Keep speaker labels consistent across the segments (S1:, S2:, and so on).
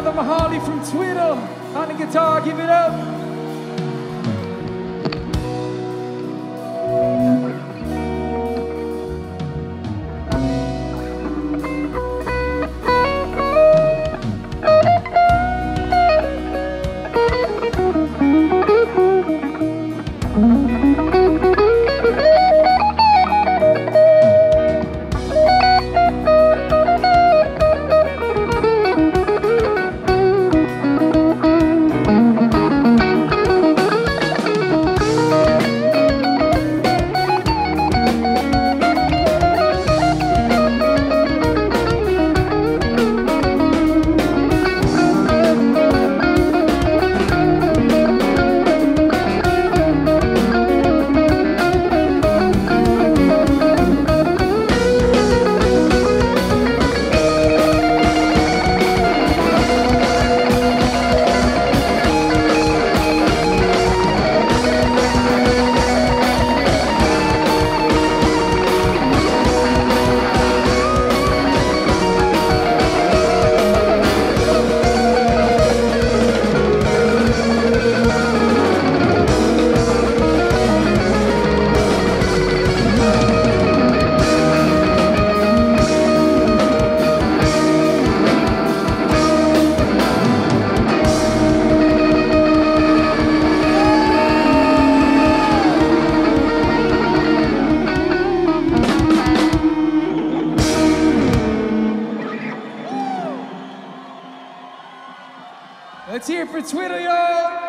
S1: brother Mahali from Twiddle on the guitar. Give it up. Let's hear it for Twiddle, y'all.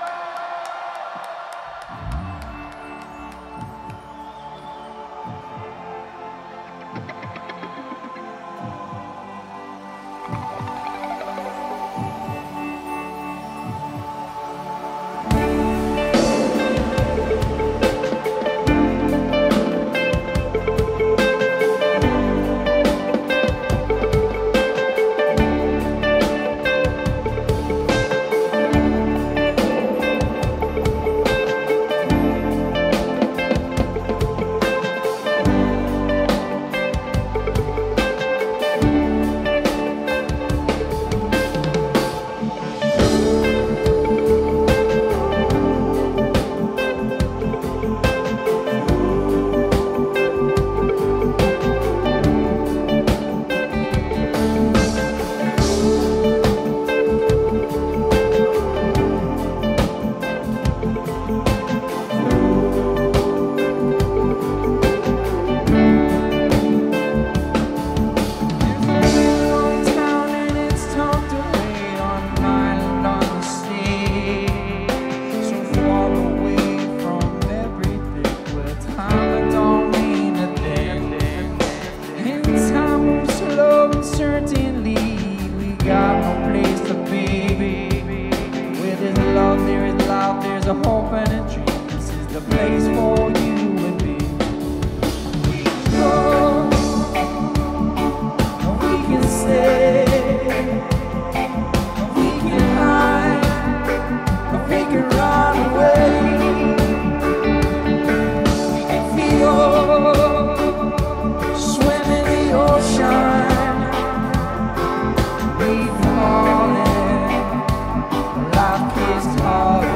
S1: Hope and a dream. This is the place for you and me. Oh, we can stay, we can hide, we can run away. We can feel, swim in the ocean. We've fallen, life kissed hard.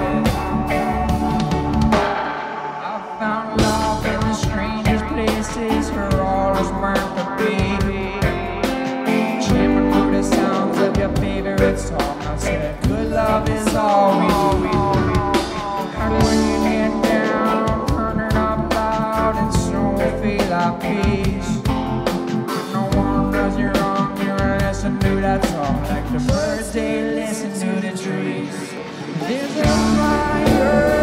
S1: Song. I said, good love is all we need. And when you get down, turn it up loud and so feel our peace. No one does you wrong, you listen to that song like the birds, they listen to the trees. There's a fire.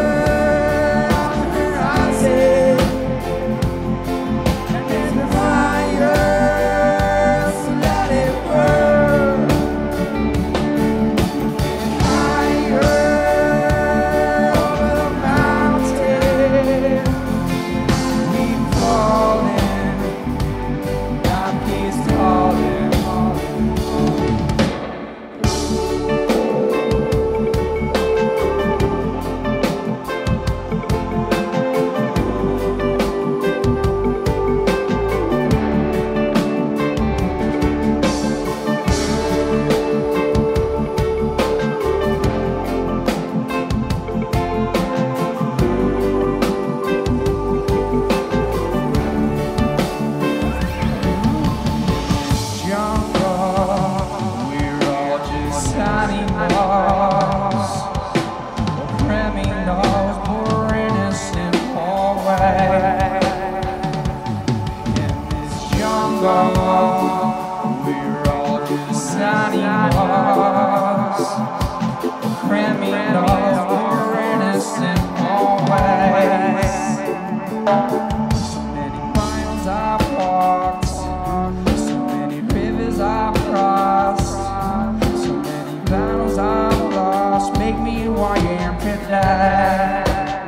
S1: wondering why I'm today.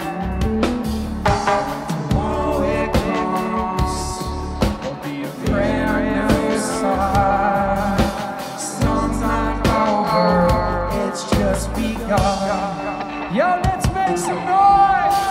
S1: Tomorrow it comes, will be a brand new side. Song's not over, it's just begun. Yo, let's make some noise.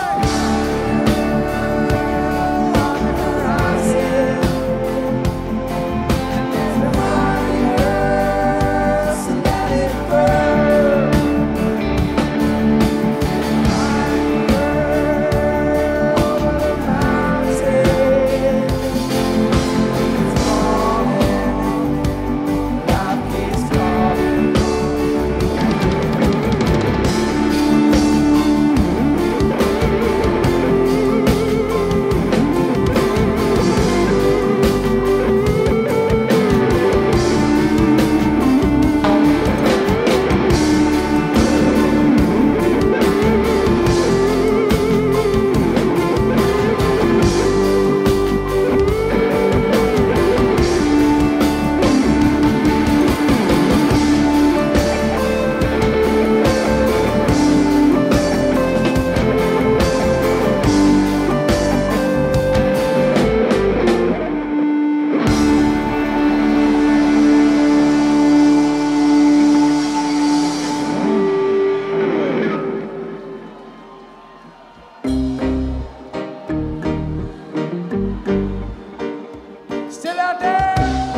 S1: Still out there?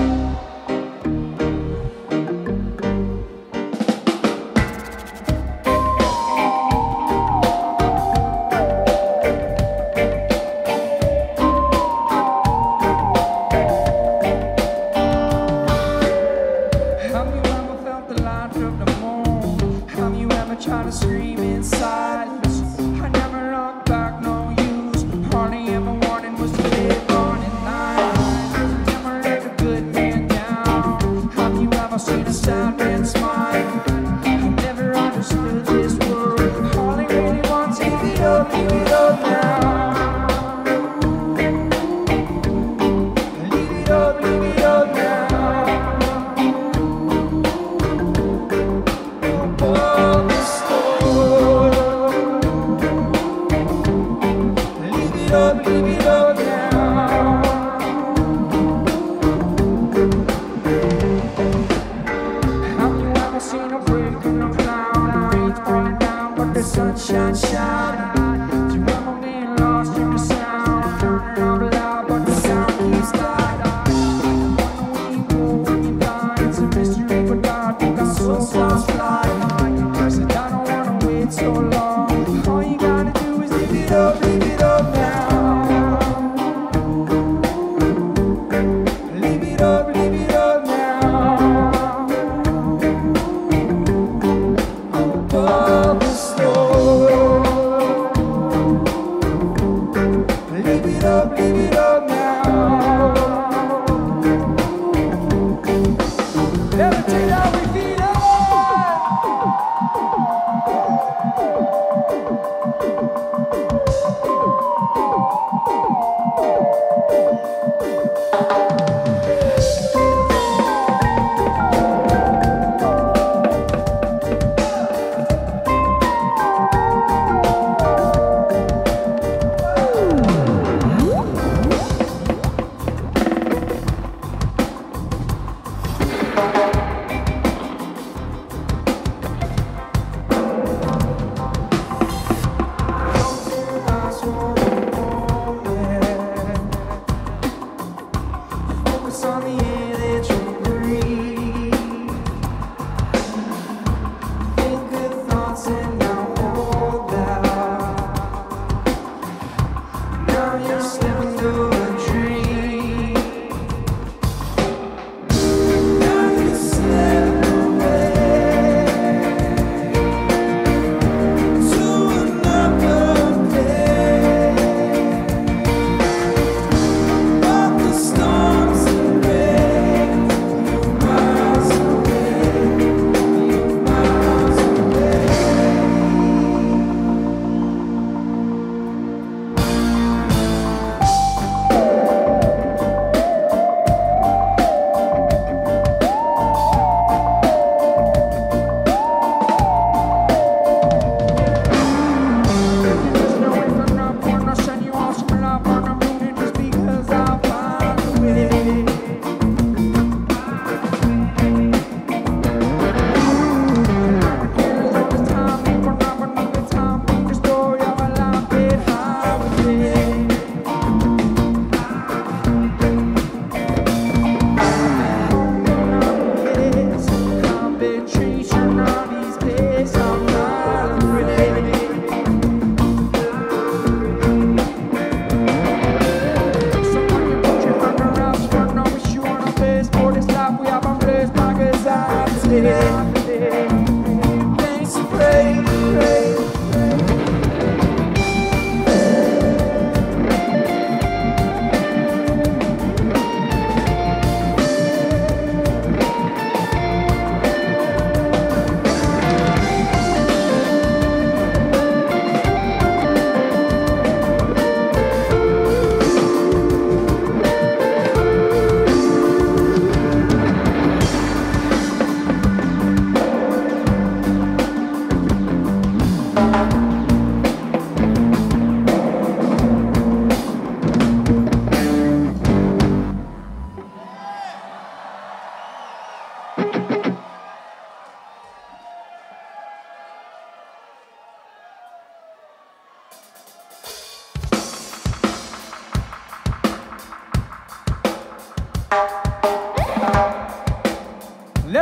S1: Have you ever felt the light of the moon? Have you ever tried to scream in silence? I never look back, no use. Hardly ever wanted was to live on in life. Never let a good man down. Have you ever seen a sad man smile? I've never understood this world. All he really wants is leave it up now. Leave it up now. Above the storm. Leave it up now. Have you ever seen a break in a cloud? Rain's pouring down, but the sunshine shining. Do you remember being lost in the sound? Turning up loud, but the sound keeps dying. Wonder where you go when you die. It's a mystery, but I think our soul starts flying. I said I don't wanna wait so long. All you gotta do is leave it up now. Leave it up now. Above the storm. Leave it up now. Levitate how we feel it.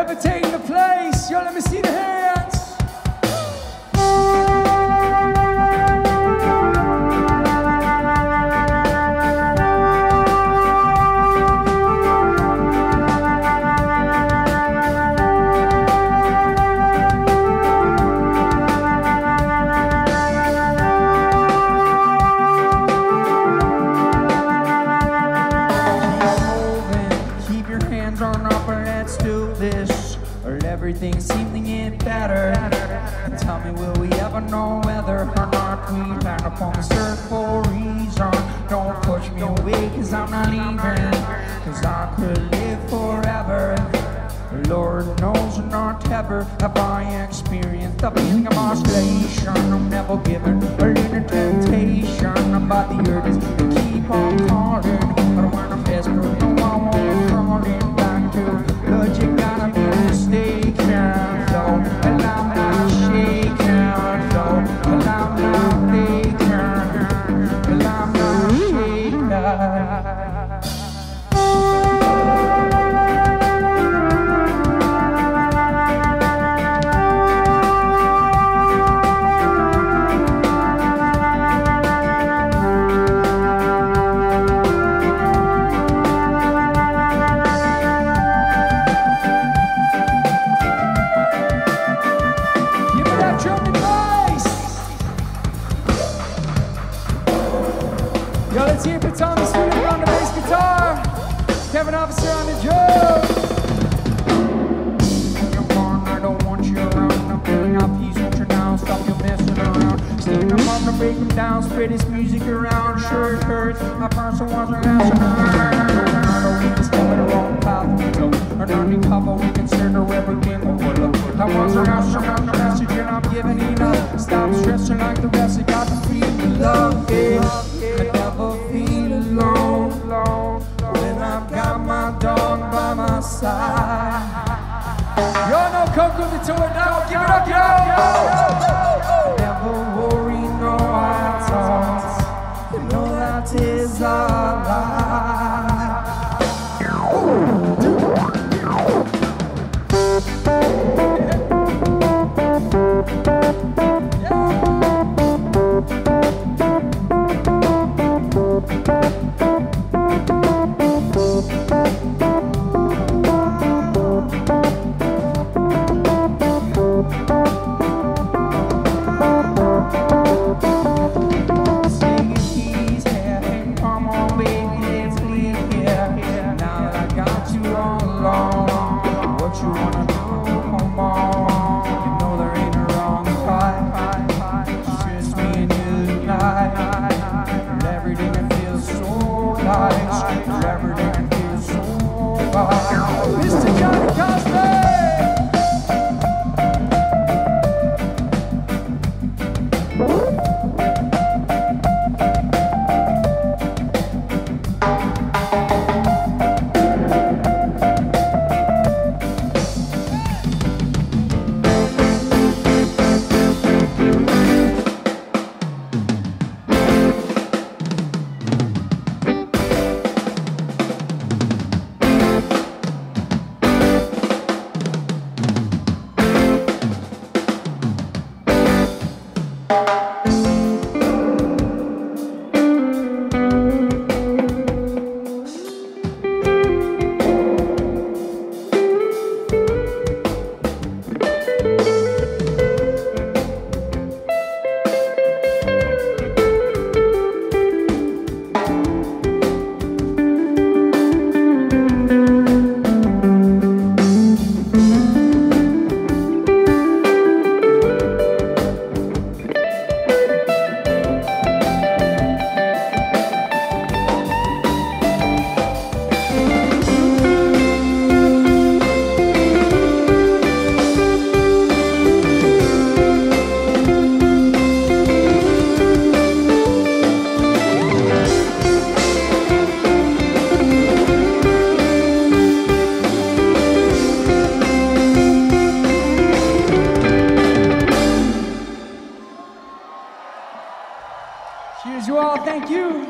S1: levitating the place. Yo, let me see the hands. Everything seems to get better. Tell me, will we ever know whether or not we land upon the search for a reason? Don't push me away, cause I'm not leaving, cause I could live forever. Lord knows not ever have I experienced the feeling of isolation. I'm never given a little temptation, but the urges to keep on calling. But when I'm desperate, no, I won't crawling back to. But you gotta be mistaken, though, and I'm not shaken, though, and I'm not taken, and I'm not shaken. Let's hear for Thomas Philip on the bass guitar, Kevin Officer on the drums. Come on, I don't want you around. I'm feeling out peace, won't you now? Stop your messing around. Sticking them on to break them down, spread this music around. Sure it hurts, my person wasn't answering around. I don't we discover the wrong path we go. Or undercover, we consider everything overlooked. I wasn't answering on the message and I'm giving enough. Stop stressing like the rest, I got to feel the love, yeah. I never feel alone when I've got my dog by my side. Y'all know Coco the tour now, give it up, yo! Never worry, no I thoughts, you know that is our life. Mr. Johnny Cosplay! Cheers, you all. Thank you.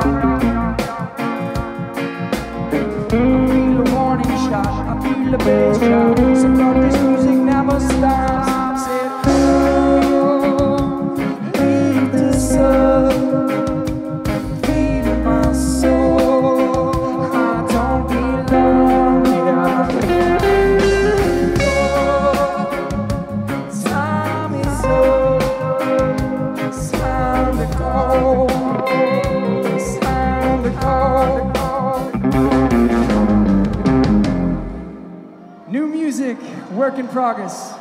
S1: feel a warning shot, I feel a bass drop. So but this music never stops. Said, oh, leave this up, feed my soul. I don't belong here. Oh, time is up, it's time to go. It's time to go. New music, work in progress.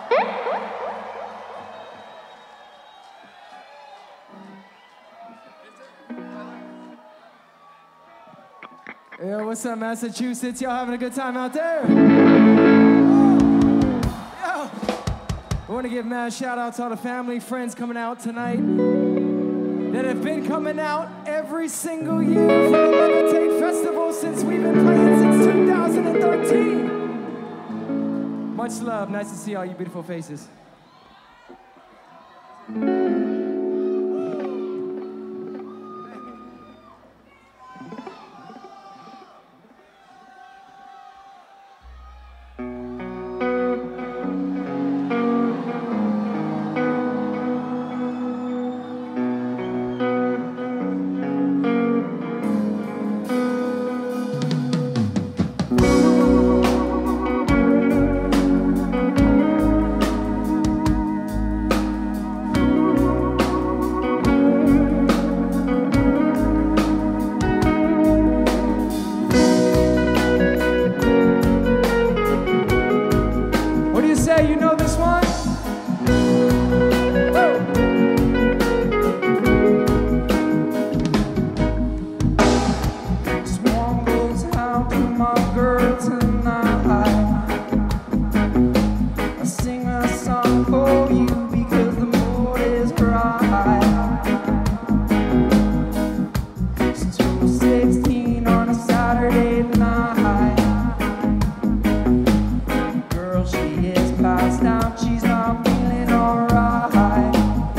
S1: Yo, what's up, Massachusetts? Y'all having a good time out there? Yo! I want to give mad shout out to all the family, friends coming out tonight that have been coming out every single year for the Levitate Festival since we've been playing since 2013. Much love. Nice to see all you beautiful faces. You know this one? This one goes out to my girl tonight. I sing a song for you because the mood is bright. It's 2:16 on a Saturday night. Girl, she is passed out, she's not feeling alright.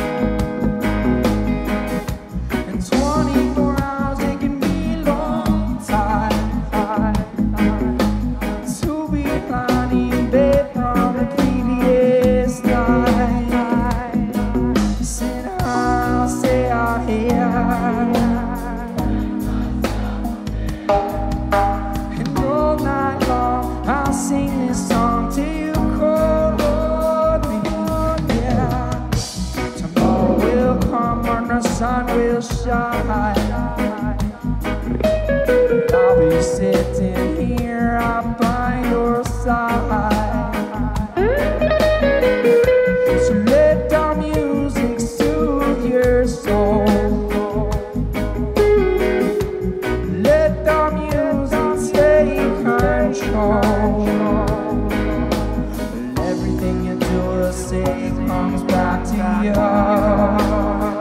S1: And 24 hours, it can be a long time to be lying in bed from the previous night. Said I'll say I hear. And all night long, I'll sing this song to you. The sun will shine. I'll be sitting here up by your side. So let the music soothe your soul. Let the music take control. Everything you do or say comes back to you.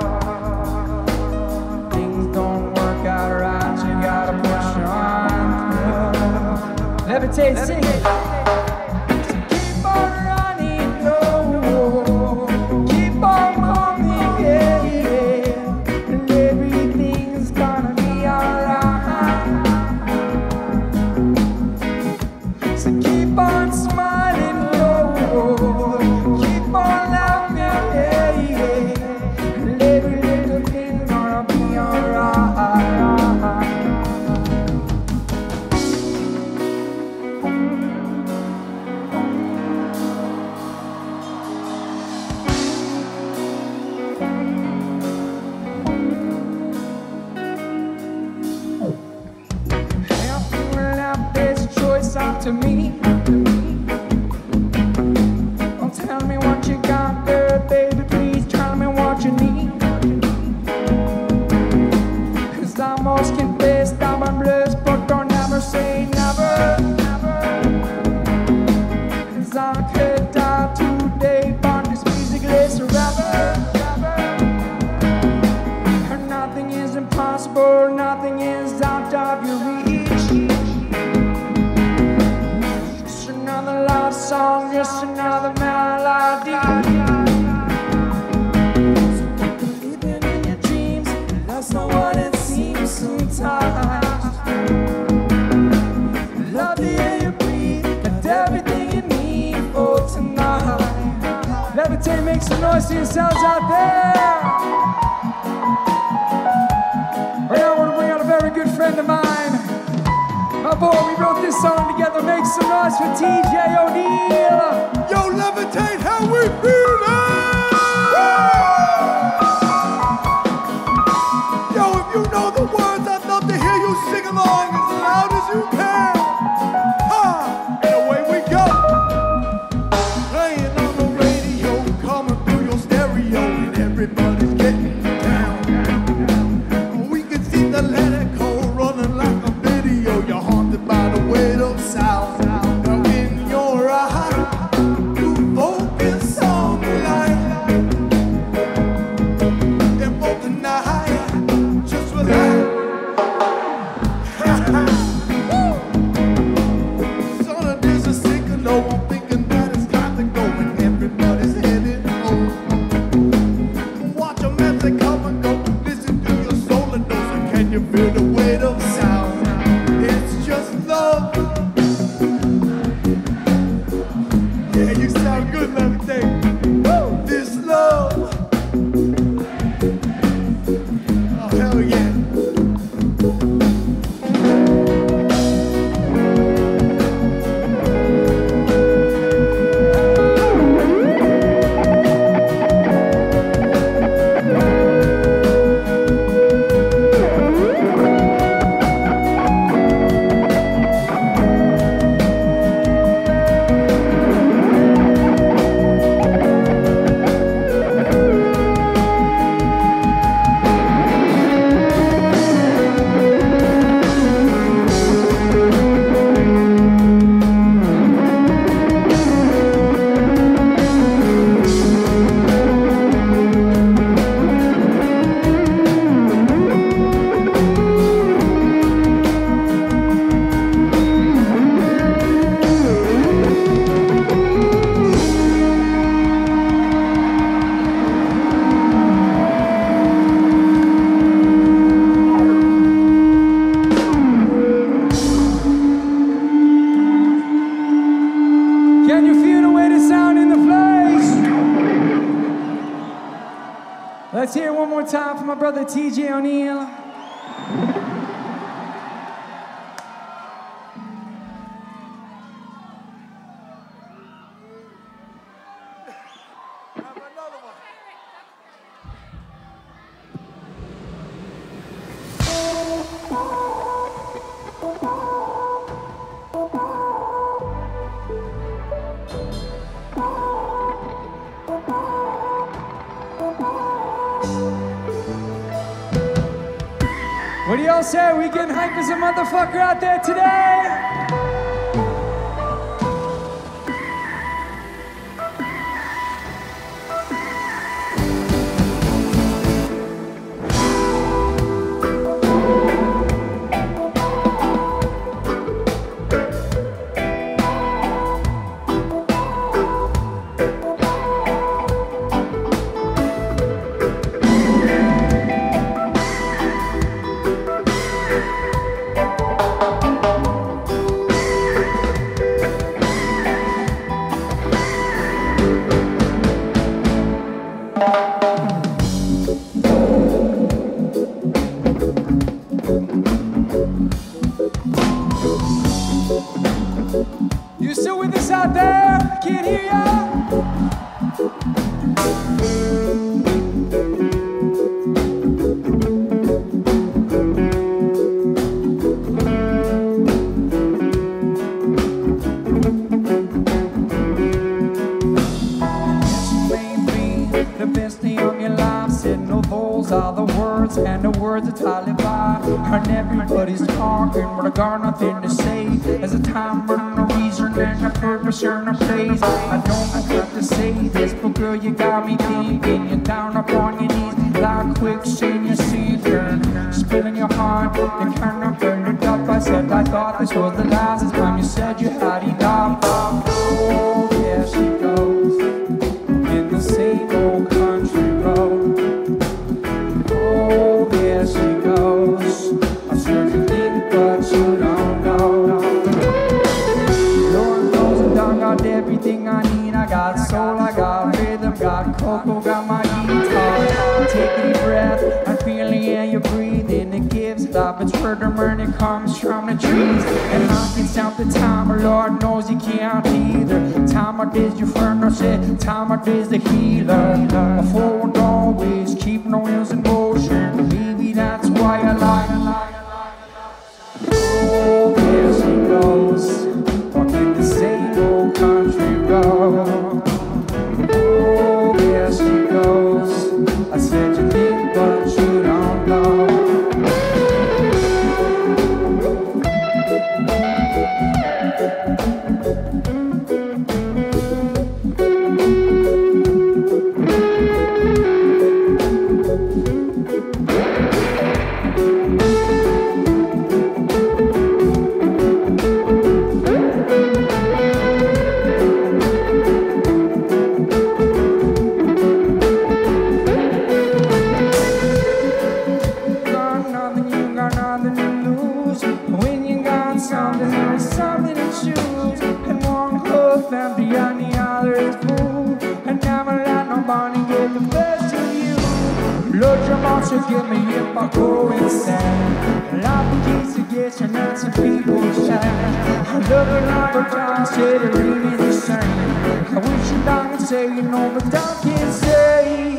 S1: Levitate, sing it. So keep on running, no. Keep on moving, yeah. And everything's gonna be alright. So keep on smiling, no. Keep on laughing, yeah. And every little thing's gonna be alright. Up to me. Don't tell me what you got there, baby. Please tell me what you need. 'Cause I must confess that I'm blessed, but don't ever say never. 'Cause I could die today, but this music lives forever. And nothing is impossible, nothing is out of your reach. make some noise to yourselves out there. Right now I want to bring out a very good friend of mine. My boy, we wrote this song together. Make some noise for TJ O'Neill.
S2: Yo, Levitate, how we feeling? Yo, if you know the words, I'd love to hear you sing along as loud as you can. Ha! And away we go. Playing on the radio, coming through your stereo, and everybody's getting down. We can see the let it go running like a video. You're haunted by the weight of sound. Now in your eyes, you focus on the light. And for the night, just relax. Son, there's a single low. I'm thinking that it's time to go, and everybody's headed home. Watch them as they come and go. Listen to your soul and know. So can you feel the weight of sound? It's just love. Yeah, you sound good, Levitate. This love. Oh, hell yeah.
S1: Can you feel the weight of sound in the place? Let's hear it one more time for my brother TJ O'Neill.
S2: Have another one.
S1: What do y'all say? We getting hype as a motherfucker out there today? You still with us out there? Can't hear ya? The best day of your life, said no, those are the words, and the words are totally by. And everybody's talking, but I got nothing to say. There's a time and a reason and a purpose and a place. I don't have to say this, but girl, you got me thinking. You're down upon your knees, like quicksand, you're sinking. Spilling your heart, you cannot burn it up. I said I thought this was the last time you said you had enough. Oh, there she goes, in the same old country road. Oh, there she goes. I certainly think, but you don't know. Lord knows I done got everything I need. I got soul, I got rhythm, got Coco got my guitar. Take a deep breath, I'm feeling the air you're breathing. It gives love, it's rhythm and it comes from the trees. And I can sound the time, Lord knows you can't either. Time of days your friend, I said, time of days the healer. Forward always, keep no wheels in motion. Maybe that's why I like. Oh, there she goes, walking the same old country road. Oh, there she goes, I said you think but you don't know. To get me if I go insane. Life keeps to get you not some people shine. I love it like a time, said it really the same. I wish you down could say, you know, but I can't say.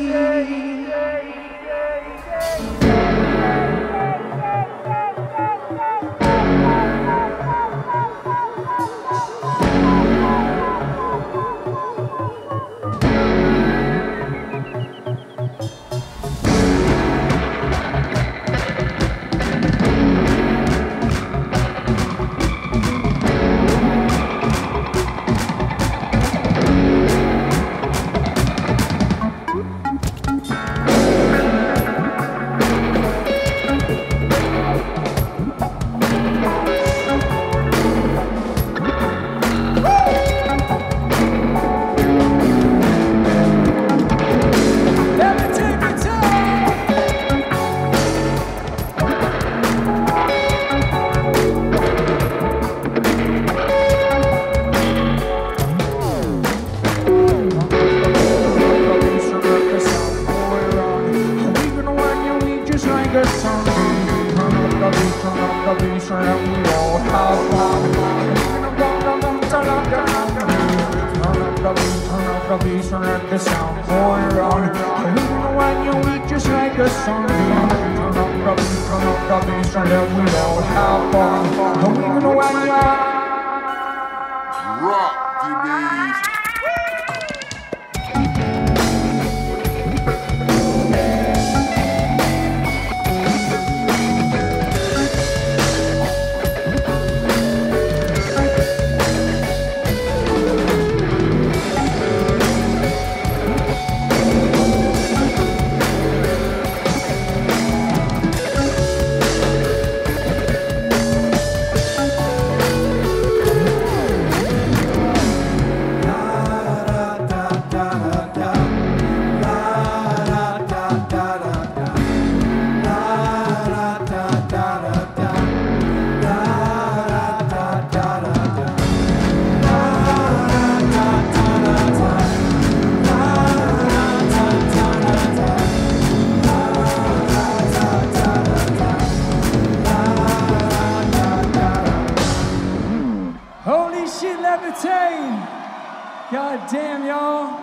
S1: God damn, y'all.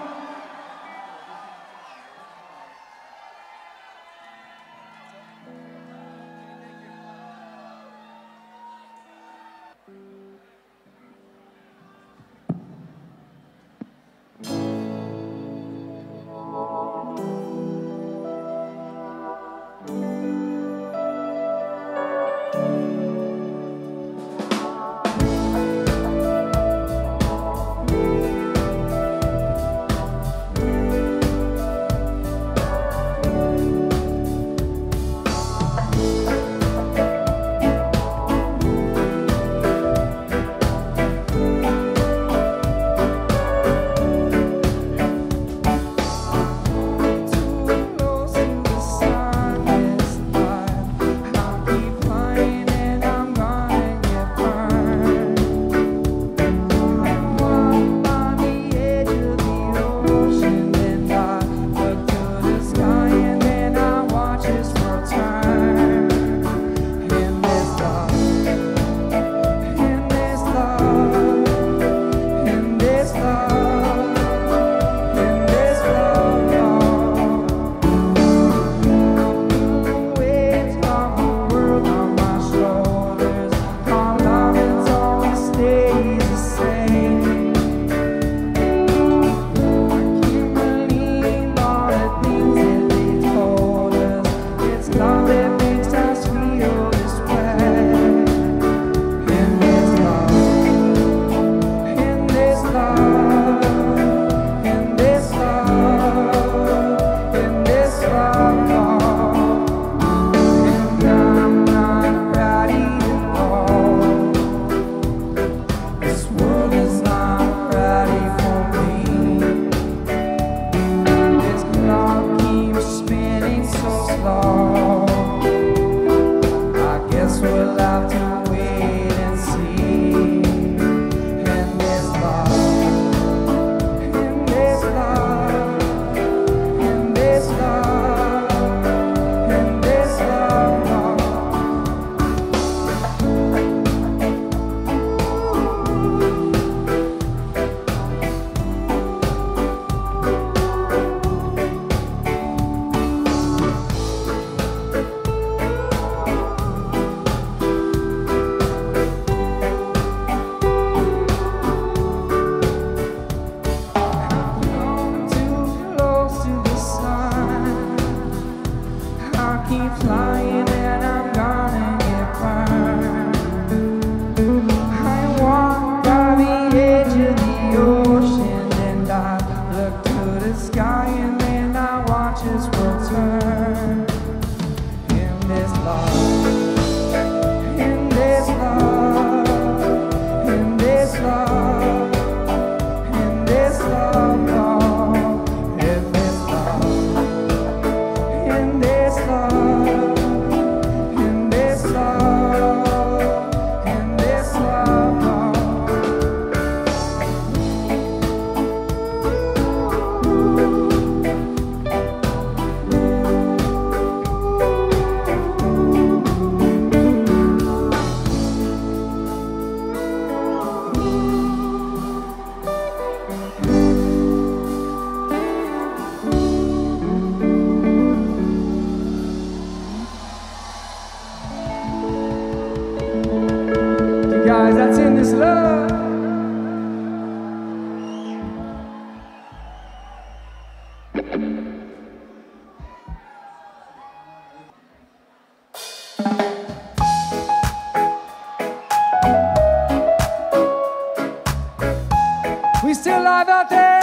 S1: We still live out there?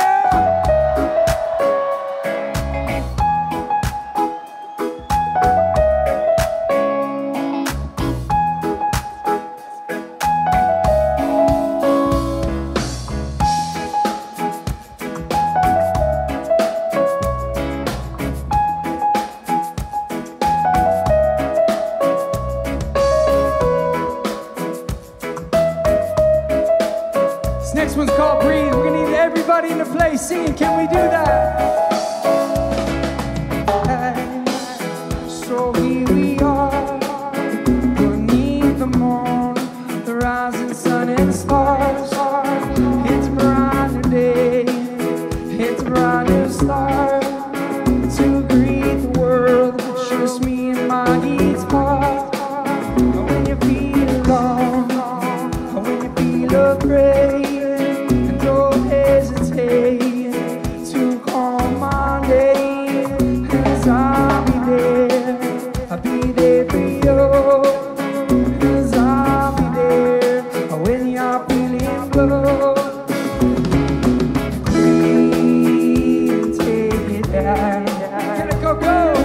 S1: Next one's called Breathe. We're gonna need everybody in the place singing. Can we do that? So here we are, beneath the moon, the rising sun and stars. It's a brand new day, it's a brand new start. To greet the world, just me and my guitar. When you feel alone, when you feel afraid, to call my name, 'cause I'll be there for you, 'cause I'll be there when you're feeling blue. Breathe, take it down. Can it go?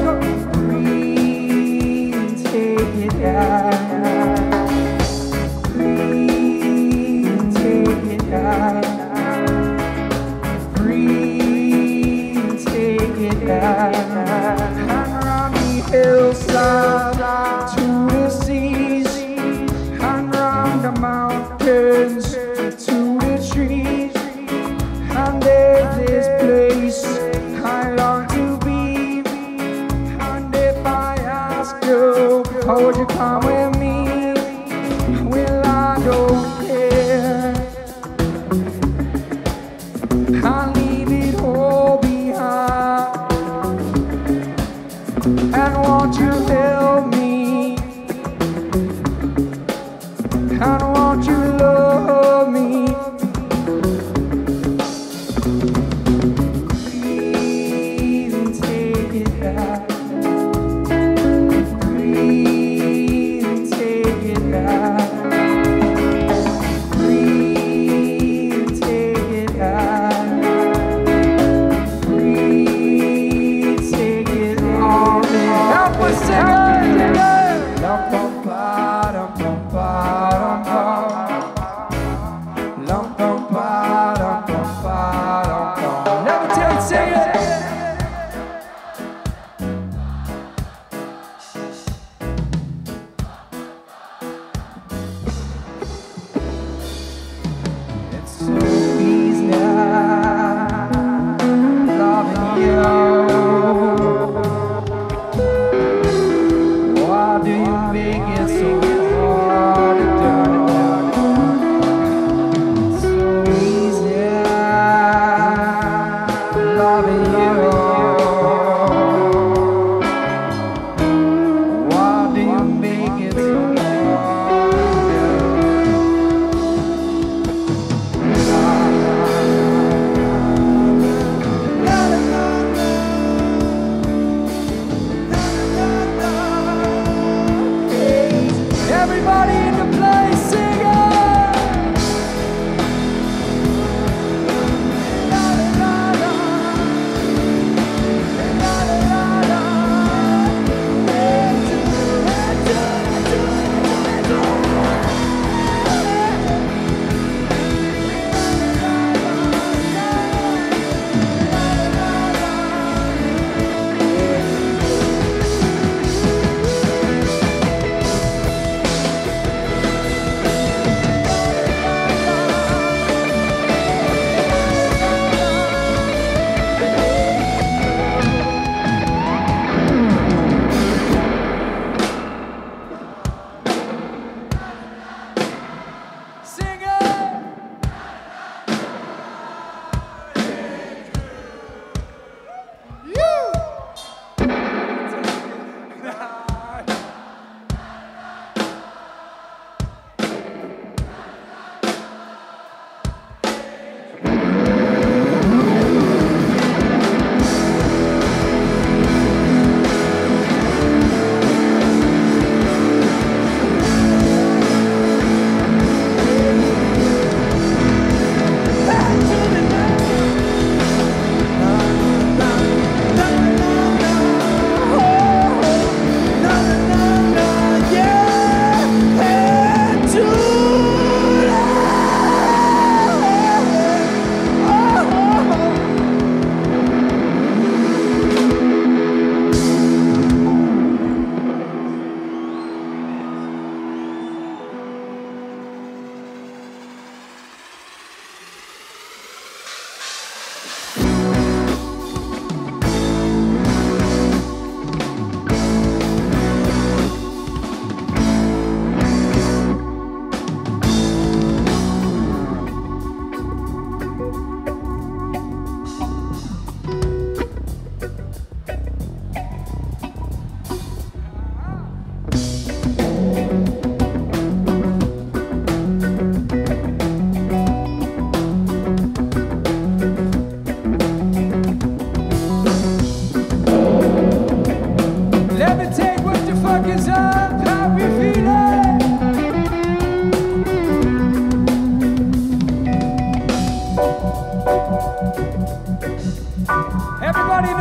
S1: Breathe, take it down. Breathe, take it down. And around the hillside to the seas, and round the mountains to the trees. And there's this place I long to be. And if I ask you, oh, would you come with me? Well, I don't care. I'll leave it all behind. And won't you help me? And won't you love me? Breathe and take it back. Breathe and take it back. Breathe and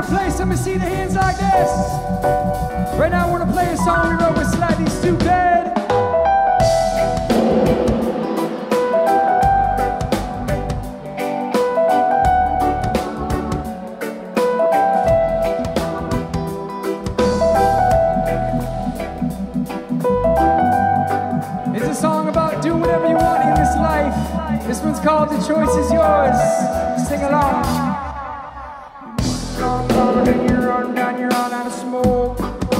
S1: place, let me see the hands like this. Right now I wanna play a song we wrote with Slightly Stupid. It's a song about doing whatever you want in this life. This one's called The Choice Is Yours. Sing along. You're on down, you're on out of smoke.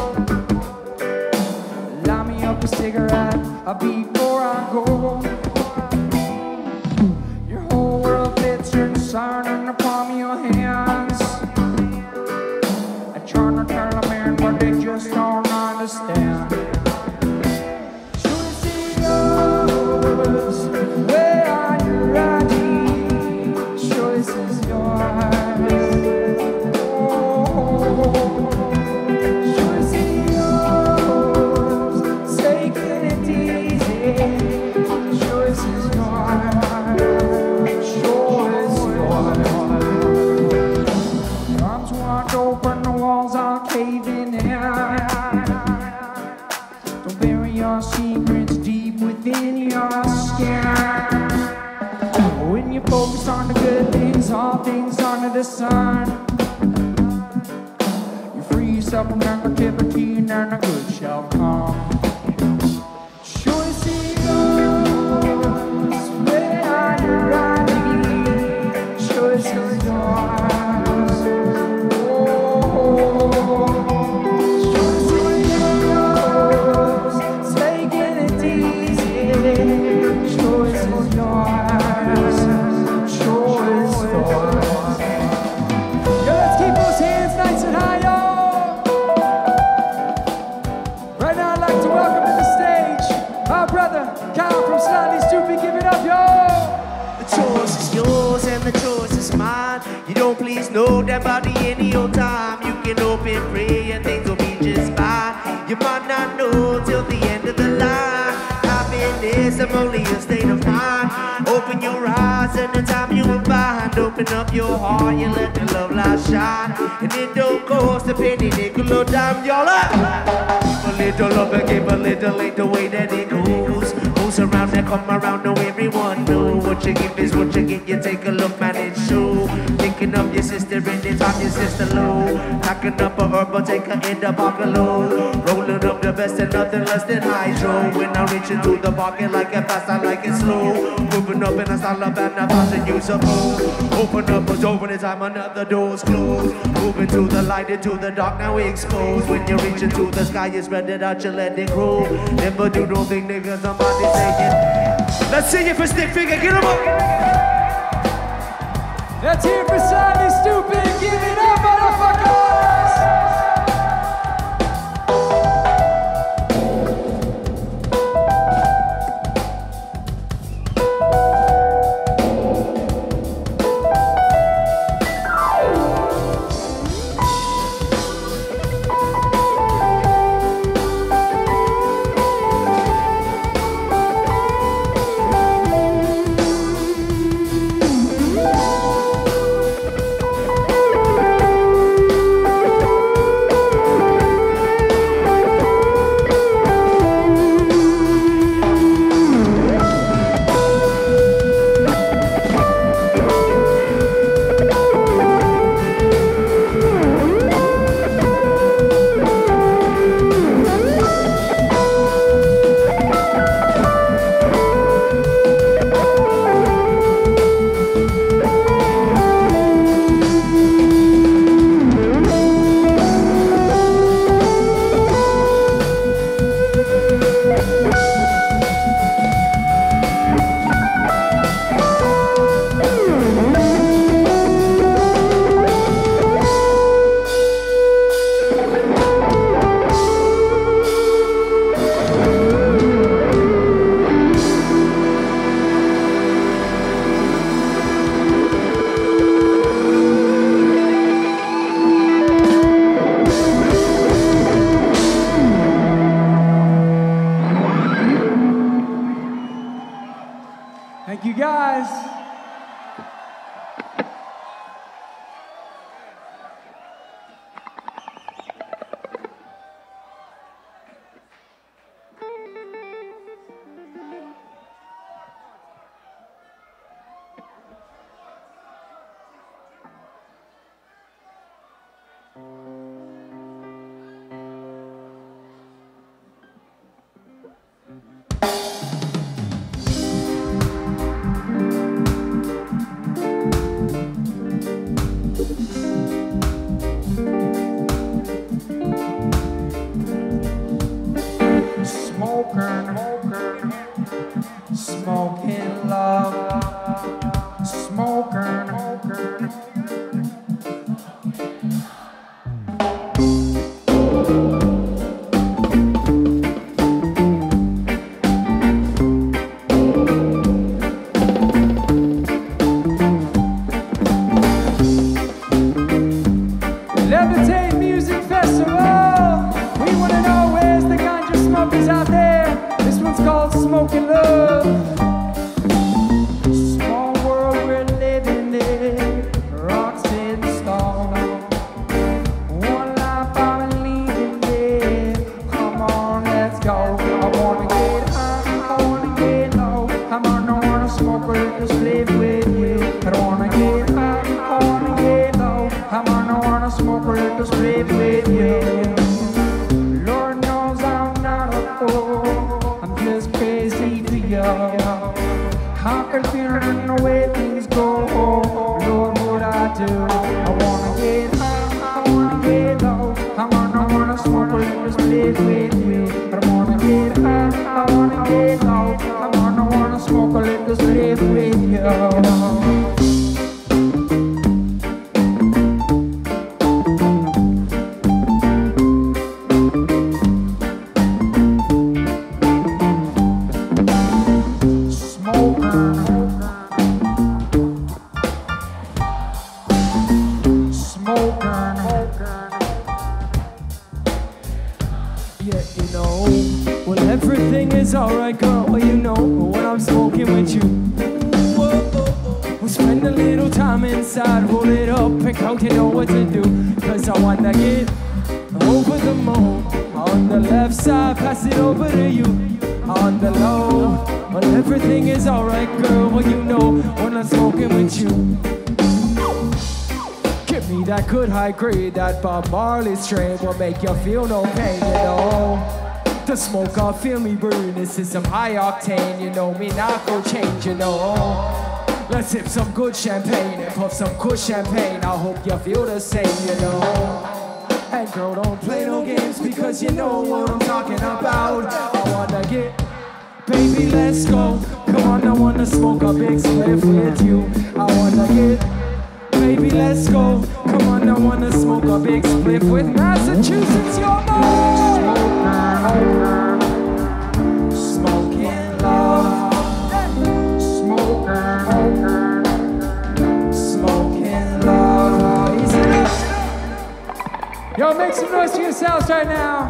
S1: Light me up a cigarette before I go. Your whole world fits your sun in the palm of your hands. I try to tell a man, but they just don't understand. Choice is yours. Where are you riding? Choice is yours. Open, the walls are caving in. Don't bury your secrets deep within your skin. When you focus on the good things, all things under the sun, you free yourself from negativity and then the good shall come. Choice is yours. Where are you riding? Choice is yours. Kyle from Slightly Stupid, give it up, yo!
S3: The choice is yours and the choice is mine. You don't please know that body any old time. You can hope and pray and things will be just fine. You might not know till the end of the line. Happiness is only a state of mind. Open your eyes and the time you will find. Open up your heart, you let the love light shine. And it don't cost a penny, nickel or dime, y'all up. Give a little love and give a little ain't the way that it goes. Who's around that come around, know everyone know. What you give is what you get, you take a look, man, it's true. Thinking of your sister and it's on your sister low. Packing up a herb, but take her in the bungalow. Rolling up the best and nothing less than hydro. When I reach into the pocket like it fast, I like it slow. Moving up in a style of and a fashion use of move. Open up a door anytime another door's closed. Moving to the light into the dark, now we exposed. When you reach into the sky, you spread it out, you let it grow. Never do no thing, nigga, somebody saying. Let's sing it for Stick Figure, get 'em up!
S1: Let's hear it for Slightly Stupid, give it up, motherfuckers! Levitate Music Festival. We want to know where's the ganja smokers out there. This one's called Smoking Love. Small world we're living in, rocks in stone. One life I'm leaving there. Come on, let's go. I wanna get high, I wanna get low. I'm on, I wanna smoke or just live with you. I don't wanna get high, I wanna get low. I'm on, I wanna smoke or just live with you. Lord knows I'm not a fool. I'm just crazy to you. I can feel the way things go. Lord, what I do? I wanna get high, I wanna get low. I'm on, I wanna smoke or just live with you. I wanna get high, I wanna get low. I'm on, I wanna smoke or just live with you.
S4: Yeah, you know, well everything is alright, girl. Well, you know, when I'm smoking with you, we'll spend a little time inside, roll it up and count, you know what to do. Cause I wanna get over the moon. On the left side, pass it over to you. On the low, well everything is alright, girl. Well, you know, when I'm smoking with you. Give me that good high grade, that Bob Marley strain will make you feel no pain, you know. The smoke, I'll feel me burn. This is some high octane, you know. Me not go change, you know. Let's sip some good champagne and puff some good champagne. I hope you feel the same, you know. And girl, don't play no games because you know what I'm talking about. I wanna get, baby, let's go. Come on, I wanna smoke a big spliff with you. I wanna get, baby, let's go. Come on, I wanna smoke a big spliff with Massachusetts, your mom. Smoking love. Smoking love. Easy up.
S1: Yo, make some noise for yourselves right now.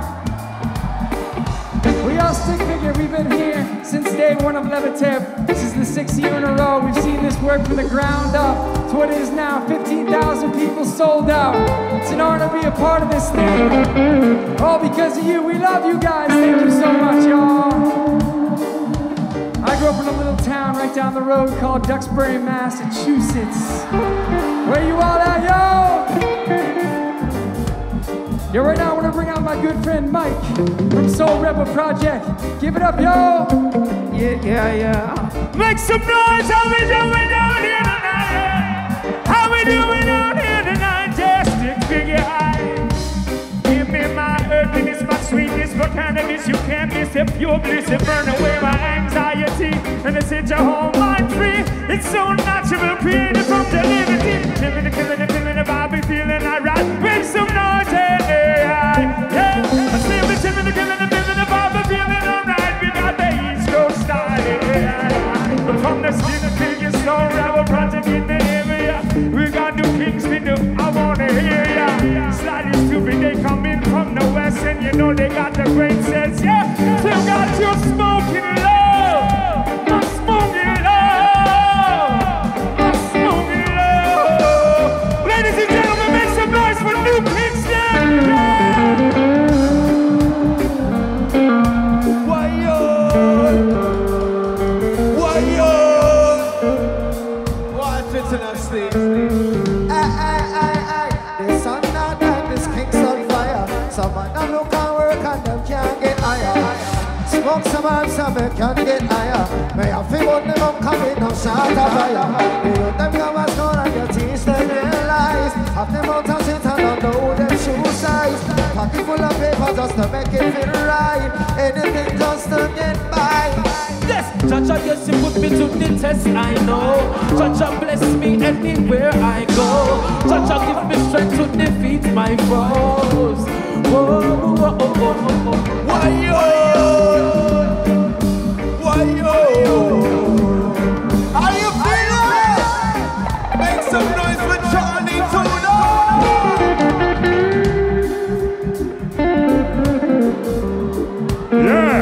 S1: We all stick figure, we've been here since day one of Levitate. This is the 6th year in a row. We've seen this work from the ground up to what it is now. 15,000 people sold out. It's an honor to be a part of this thing. All because of you. We love you guys. Thank you so much, y'all. I grew up in a little town right down the road called Duxbury, Massachusetts. Where you all at, yo? Yo, right now I want to bring out my good friend Mike from Soul Rebel Project. Give it up, yo!
S3: Yeah. Make some noise, how we doing out here tonight? How we doing out here tonight? Just stick figure high. Give me my earthiness, my sweetness for cannabis. You can't miss it, pure bliss. It burn away my anxiety and it set your whole mind free. It's so natural, created from the liberty. Killing the Bobby, feeling alright. Make some noise, hey. Killing the Bobby, feeling alright. We got the East Coast style. But from the stick figure, Soul Rebel Project in the area. We got new kings we do. I wanna hear ya. Slightly stupid, they come in from the west, and you know they got the great sense. Yeah, still got your smoking love. My smoking love. My smoking love. Ladies and gentlemen, make some noise for New Kingston. Yeah.
S5: Smoke some and some can get higher. May I feel what them up coming no shot of fire. You know them come as gone and you teach them real lies. Have them out and sit and don't know them shoe size. Pocket full of paper just to make it feel right. Anything just to get by.
S3: Yes,
S6: Cha-cha, yes, you put me to the test, I know. Cha-cha, bless me anywhere I go. Cha-cha, give me strength to defeat my foes. Whoa, whoa, whoa, whoa, whoa. Why-yo? Why-yo? Are you feeling? Make some noise for Charlie Tuna.
S7: Yeah.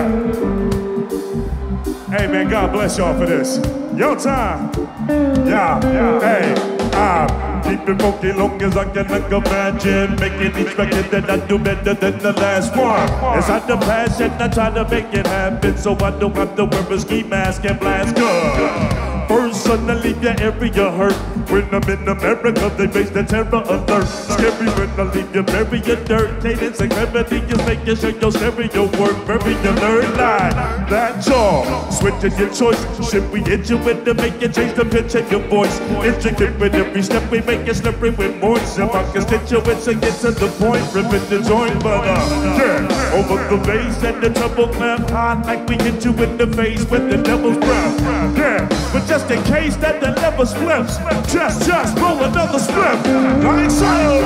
S7: Hey man, God bless y'all for this. Your time. Yeah. Hey, keep it funky long as I can imagine. Making each record that I do better than the last one. It's not the passion, I try to make it happen, so I don't have to wear a ski mask and blast good. First son to leave your area hurt. When I'm in America, they raise the terror alert. Scary when I leave you bury your dirt. Cadence and gravity is making sure your stereo work. Very alert line, that's all. Switching your choice. Should we hit you with the make you change the pitch of your voice? Intricate with every step we make it slippery with voice. If I can stitch you with to get to the point, ripping the joint, but yeah. Over the bass and the treble clef high like we hit you in the face with the devil's breath. Yeah, but just in case that the lever slips, just blow another split. Like so.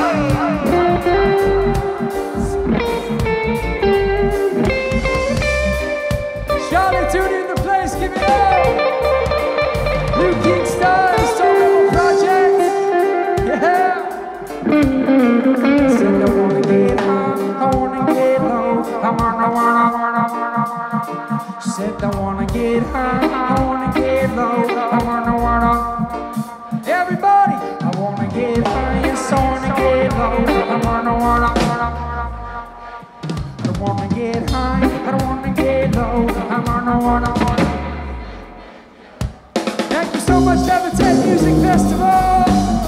S4: Charlie Tuna in the place, give it up. New King Stars, Soul Project. Yeah.
S1: Said I wanna get high, I wanna get low, I wanna. Said I wanna get high, I wanna get low, I wanna. Everybody, I wanna get high, yes, I wanna get low, I wanna. I don't wanna get high, I don't wanna get low, I wanna.
S4: Thank you so much, Levitate Music Festival.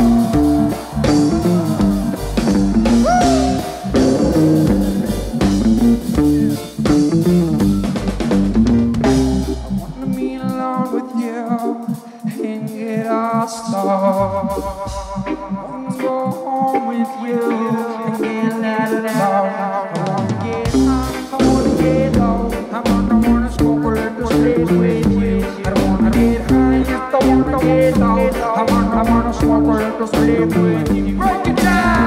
S1: Go home with you and get that love. I wanna get high, I wanna get low. I wanna smoke a little straight with you. I don't wanna get high, just don't wanna get low. I wanna smoke a little straight with you. Break it down.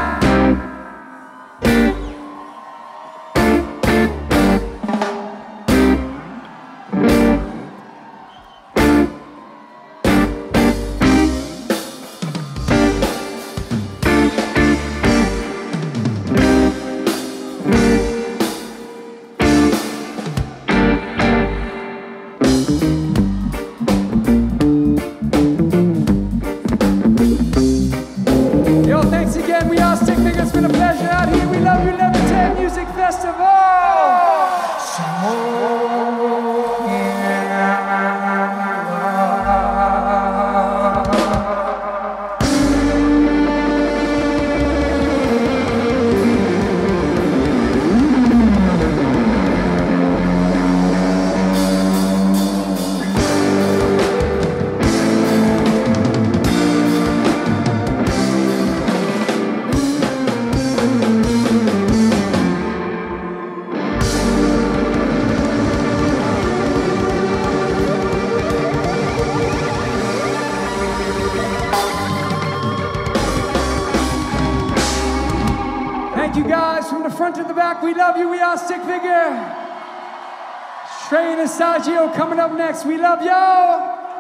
S4: Stick Figure. Trey and Asagio coming up next. We love y'all.